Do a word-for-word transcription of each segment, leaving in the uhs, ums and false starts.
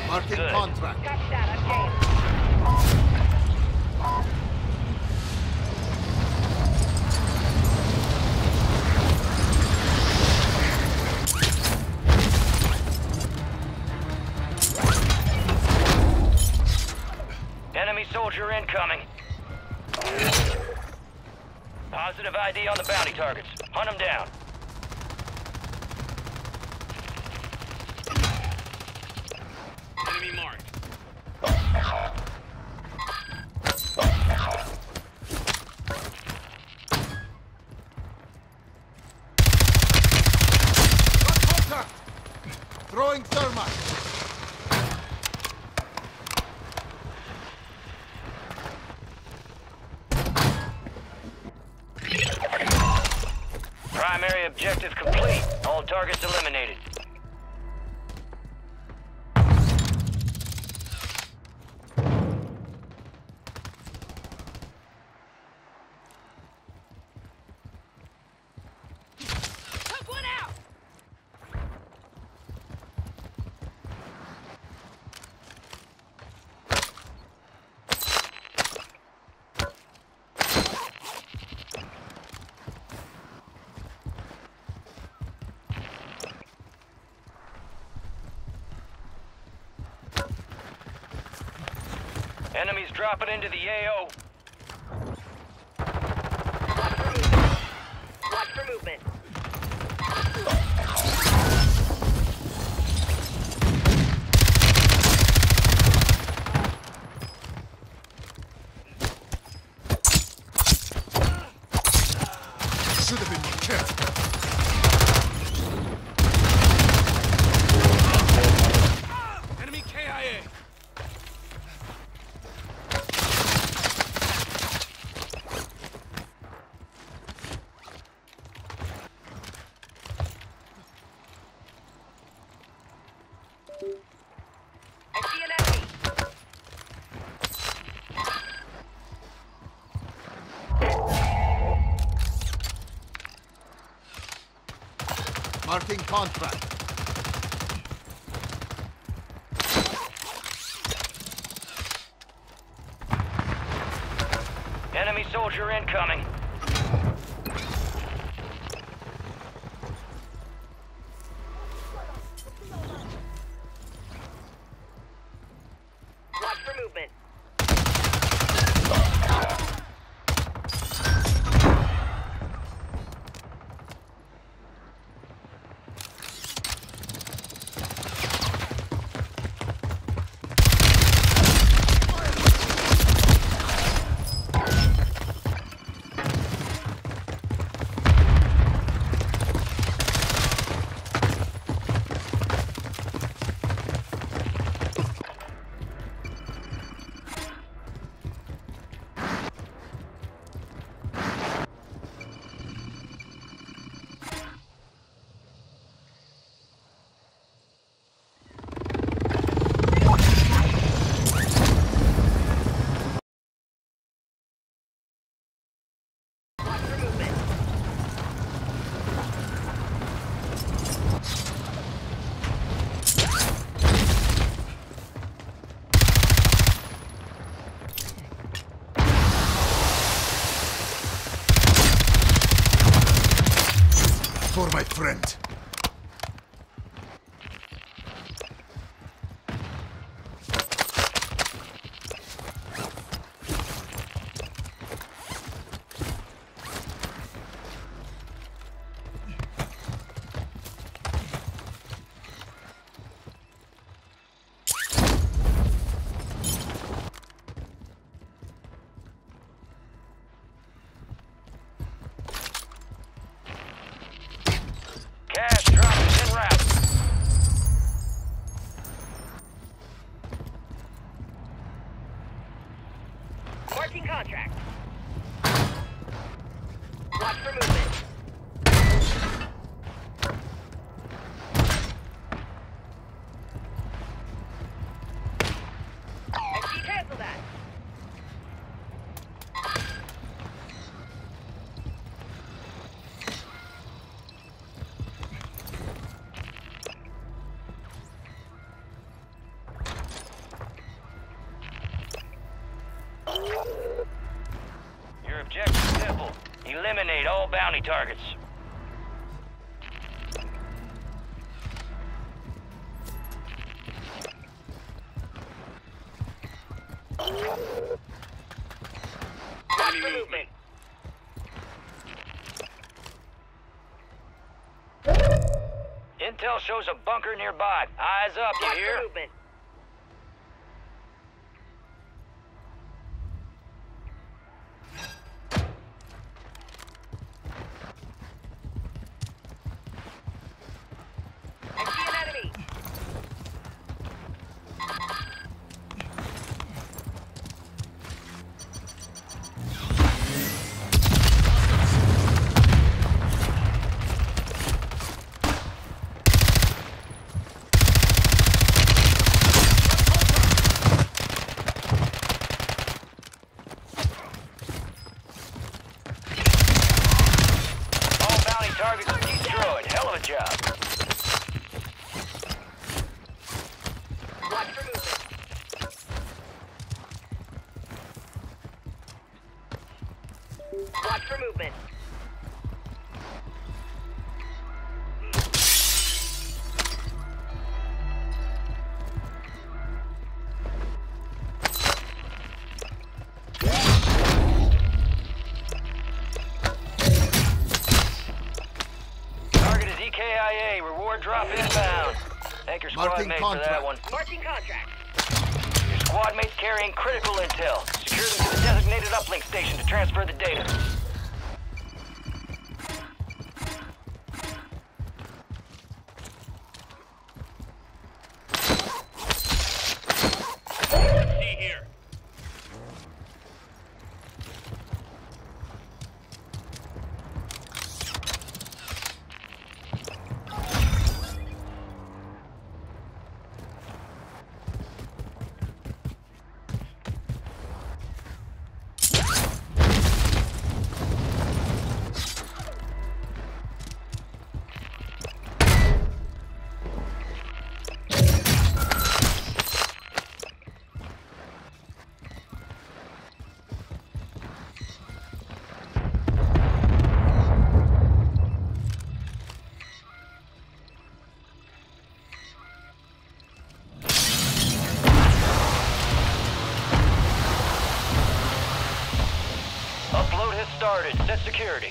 Marking Good. contract. Copy that, I'm game. Enemy soldier incoming. Positive I D on the bounty targets. Hunt them down. Enemy marked. Got contact! Throwing thermite. Primary objective complete. All targets eliminated. Took one out! Enemies dropping into the A O. Watch for movement. Should have been more careful. Enemy K I A. I see an enemy. Marking contract. Enemy soldier incoming. Watch for movement. Watch for movement. For my friend. Cash dropping en route. Marking contract. Watch for movement. I see cancel that. all bounty targets. Watch for movement. Intel shows a bunker nearby. Eyes up, you Watch hear? for movement. I see an enemy. All bounty targets destroyed. Hell of a job. Watch for movement. Watch for movement. Target is E K I A. Reward drop inbound. Thank your squad Marking mate for that contract. one. Marking contract. Your squad mate's carrying critical intel. Secure them to the designated uplink station to transfer the data. See here. Upload has started. Set security.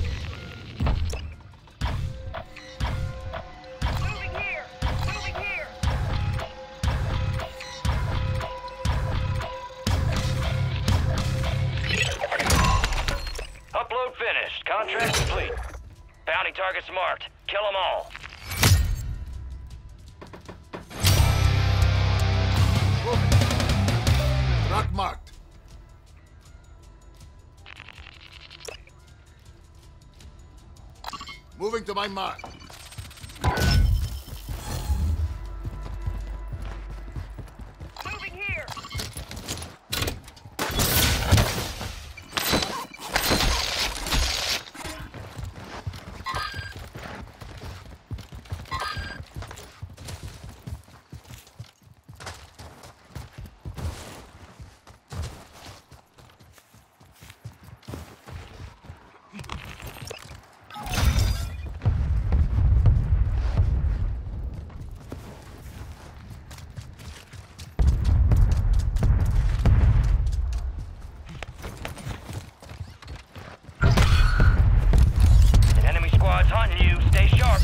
Moving here. Moving here. Upload finished. Contract complete. Bounty targets marked. Kill them all. Moving. Rock marked. Moving to my mark. Moving here. An enemy squad's hunting you. Stay sharp.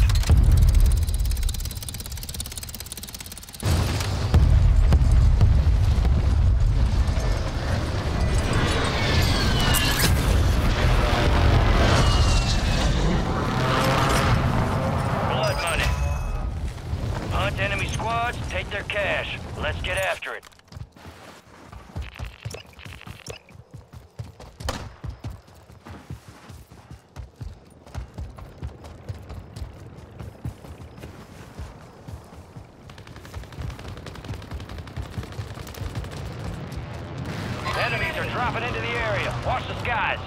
Blood money. Hunt enemy squads, take their cash. Let's get after it. Enemies are dropping into the area. Watch the skies.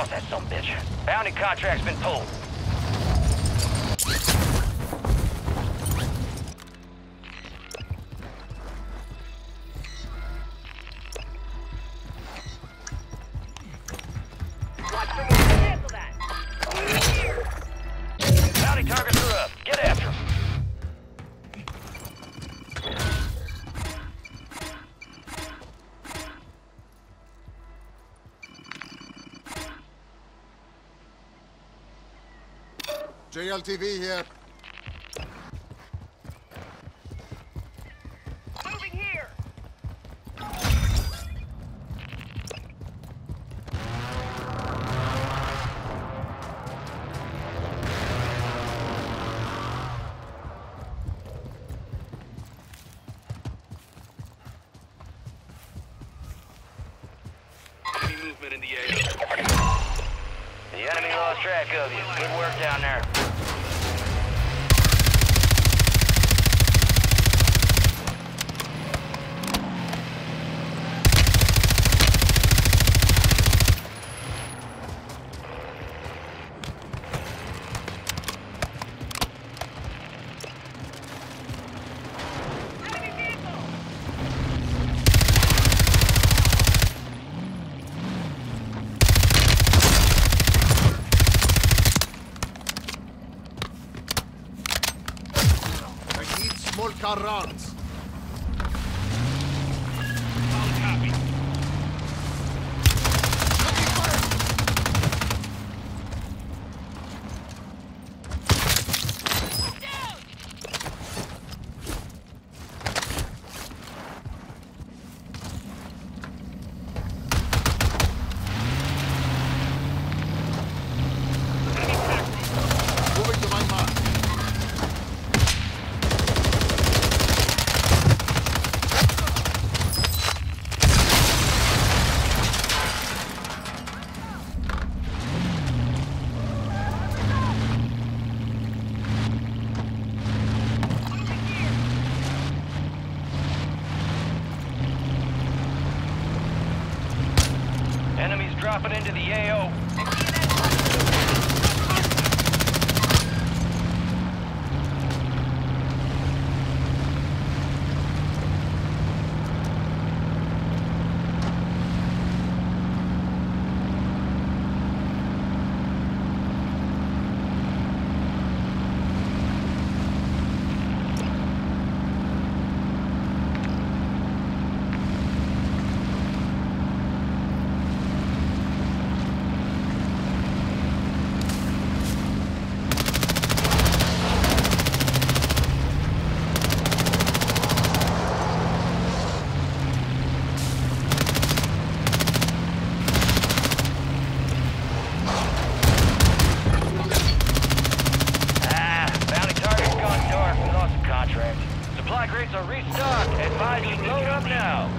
Lost that son of a bitch. Bounty contract's been pulled. Watch for movement. Cancel that. Moving here. Bounty targets are up. Get after them. J L T V here. Moving here. Enemy movement in the A O. The enemy lost track of you. Good work down there. Enemy vehicle. I need small car rounds. Copy. Moving to my mark. Enemies dropping into the A O. Ah, bounty target's gone dark. We lost the contract. Supply crates are restocked. Advise you load up now.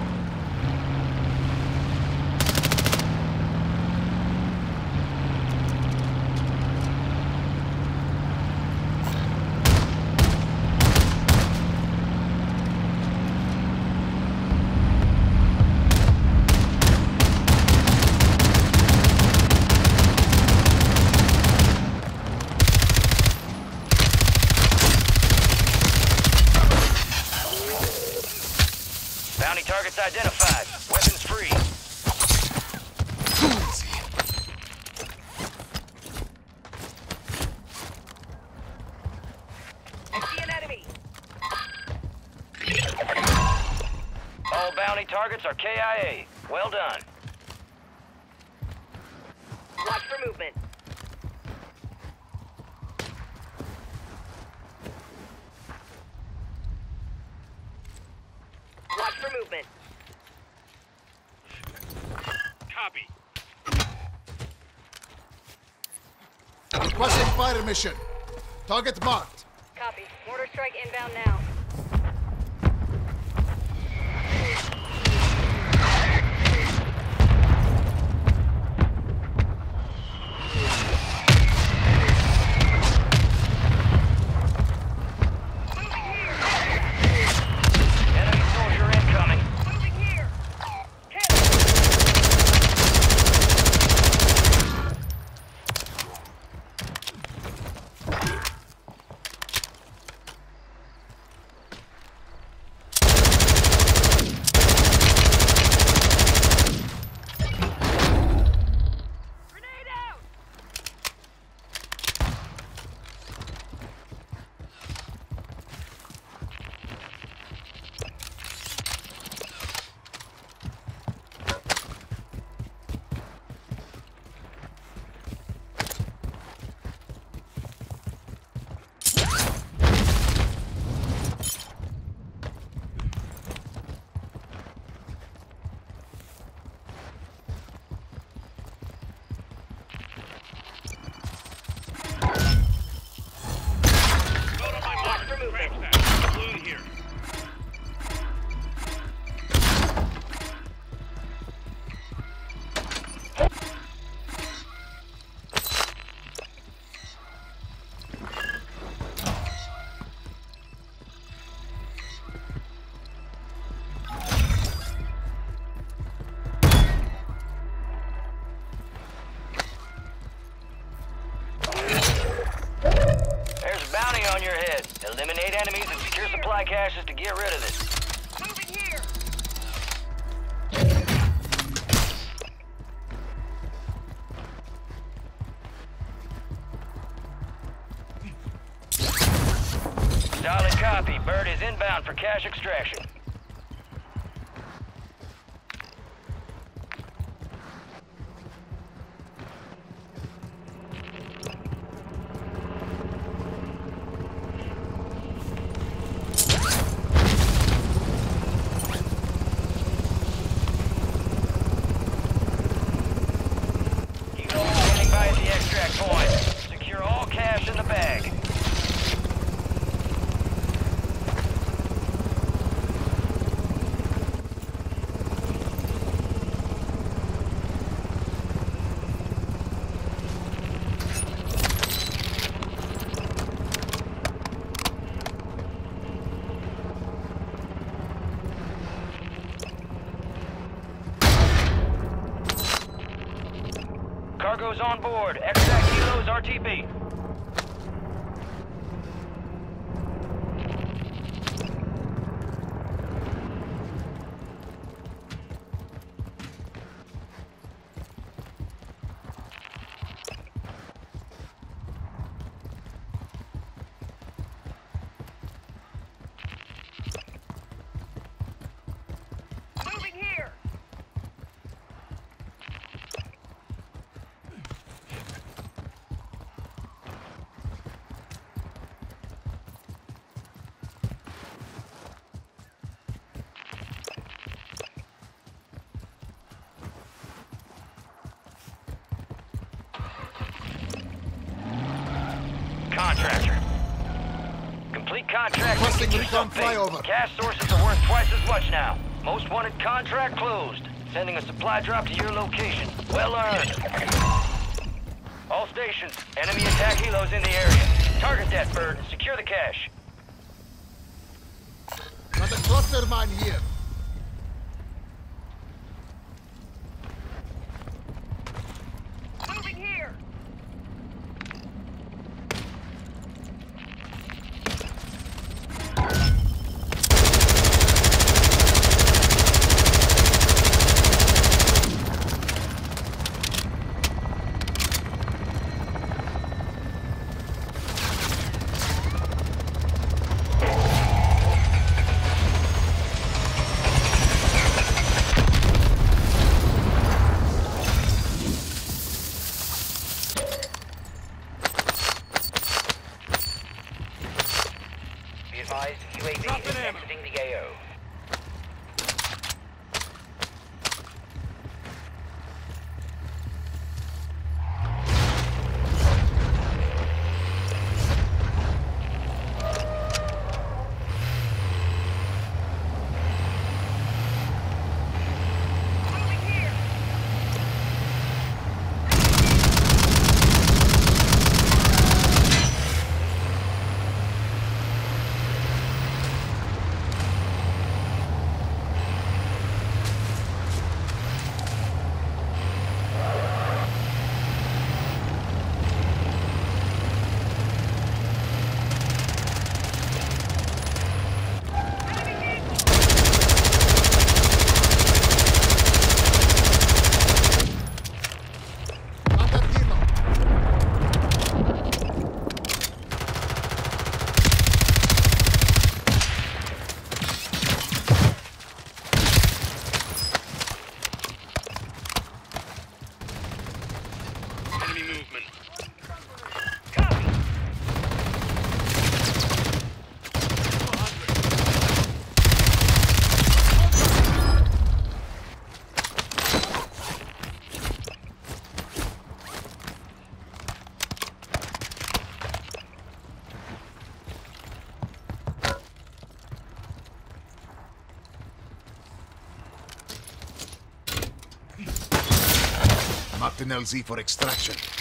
Bounty targets identified. Weapons free. I see an enemy. All bounty targets are K I A. Well done. Watch for movement. Watch for movement. Copy. Requesting fire mission. Target marked. Copy. Mortar strike inbound now. Enemy soldier incoming. Moving here. Hit. supply caches to get rid of it. Moving here. Solid copy. Bird is inbound for cache extraction. Standing by at the extract point. Secure all cache in the bag. Cargo's on board. Extract kilos R T B. Moving here. Contractor. Complete contract. Requesting Keep recon something. flyover. Cash sources are worth twice as much now. Most wanted contract closed. Sending a supply drop to your location. Well earned. All stations. Enemy attack helos in the area. Target that bird and secure the cache. Got a cluster mine here. Moving here. Be advised, U A V is exiting the A O. Moving here. Got that helo. Enemy movement. Copy. Martin L Z for extraction.